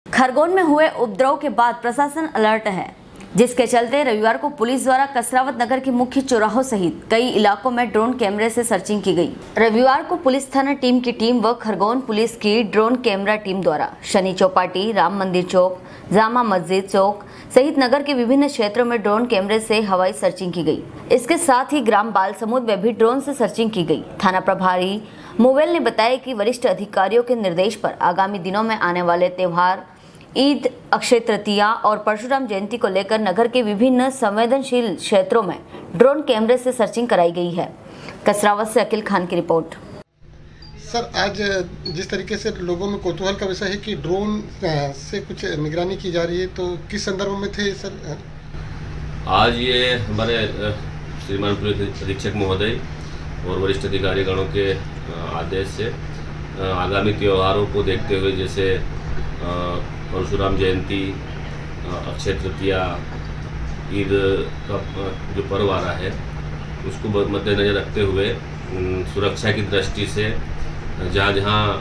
खरगोन में हुए उपद्रव के बाद प्रशासन अलर्ट है, जिसके चलते रविवार को पुलिस द्वारा कसरावत नगर के मुख्य चौराहों सहित कई इलाकों में ड्रोन कैमरे से सर्चिंग की गई। रविवार को पुलिस थाना टीम की टीम व खरगोन पुलिस की ड्रोन कैमरा टीम द्वारा शनि चौपाटी, राम मंदिर चौक, जामा मस्जिद चौक सहित नगर के विभिन्न क्षेत्रों में ड्रोन कैमरे से हवाई सर्चिंग की गई। इसके साथ ही ग्राम बाल समुद में भी ड्रोन से सर्चिंग की गई। थाना प्रभारी मोवेल ने बताया कि वरिष्ठ अधिकारियों के निर्देश पर आगामी दिनों में आने वाले त्योहार ईद, अक्षय तृतीया और परशुराम जयंती को लेकर नगर के विभिन्न संवेदनशील क्षेत्रों में ड्रोन कैमरे से सर्चिंग कराई गई है। कसरावत से अखिल खान की रिपोर्ट। सर, आज जिस तरीके से लोगों में कौतूहल का विषय है कि ड्रोन से कुछ निगरानी की जा रही है, तो किस संदर्भ में थे सर? आज ये हमारे श्रीमान पुलिस अधीक्षक महोदय और वरिष्ठ अधिकारीगणों के आदेश से आगामी त्योहारों को देखते हुए, जैसे परशुराम जयंती, अक्षय तृतीया, ईद का जो पर्व आ रहा है, उसको मद्देनजर रखते हुए सुरक्षा की दृष्टि से जहाँ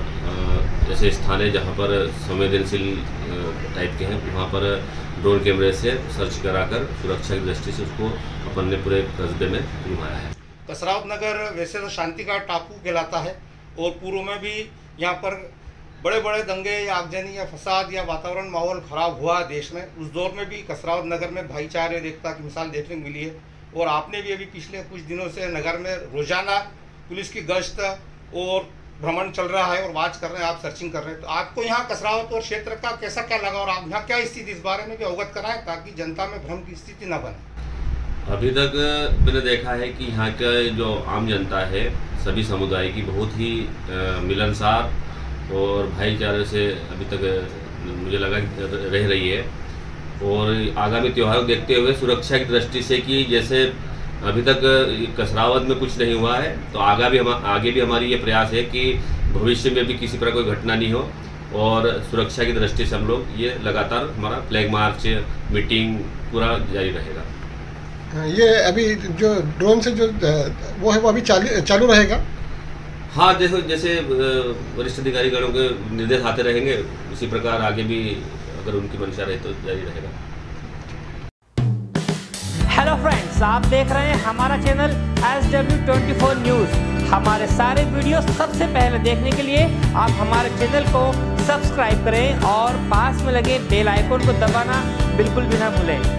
ऐसे स्थान है जहाँ पर संवेदनशील टाइप के हैं, वहाँ पर ड्रोन कैमरे से सर्च कराकर सुरक्षा की दृष्टि से उसको अपन ने पूरे कस्बे में घुमाया है। कसरावत नगर वैसे तो शांति का टापू कहलाता है और पूर्व में भी यहाँ पर बड़े बड़े दंगे या आगजनी या फसाद या वातावरण माहौल खराब हुआ देश में। उस दौर में भी कसरावत नगर में भाईचारे और एकता की मिसाल देखने को मिली है। और आपने भी अभी पिछले कुछ दिनों से नगर में रोजाना पुलिस की गश्त और भ्रमण चल रहा है और वाच कर रहे हैं, आप सर्चिंग कर रहे हैं, तो आपको यहाँ कसरावत और क्षेत्र का कैसा क्या लगा और आप यहाँ क्या स्थिति, इस बारे में भी अवगत कराएं ताकि जनता में भ्रम की स्थिति न बने। अभी तक मैंने देखा है कि यहाँ का जो आम जनता है, सभी समुदाय की बहुत ही मिलनसार और भाईचारे से अभी तक मुझे लगा रह रही है। और आगामी त्योहारों को देखते हुए सुरक्षा की दृष्टि से कि जैसे अभी तक कसरावत में कुछ नहीं हुआ है, तो आगे भी हमारी ये प्रयास है कि भविष्य में भी किसी प्रकार कोई घटना नहीं हो। और सुरक्षा की दृष्टि से हम लोग ये लगातार हमारा फ्लैग मार्च, मीटिंग पूरा जारी रहेगा। ये अभी जो ड्रोन से जो वो है वो अभी चालू रहेगा? हाँ, देखो जैसे वरिष्ठ अधिकारीगणों के निर्देश आते रहेंगे, उसी प्रकार आगे भी अगर उनकी मंशा रहे तो जारी रहेगा। हेलो फ्रेंड्स, आप देख रहे हैं हमारा चैनल SW24 न्यूज़। हमारे सारे वीडियो सबसे पहले देखने के लिए आप हमारे चैनल को सब्सक्राइब करें और पास में लगे बेल आइकन को दबाना बिल्कुल भी ना भूलें।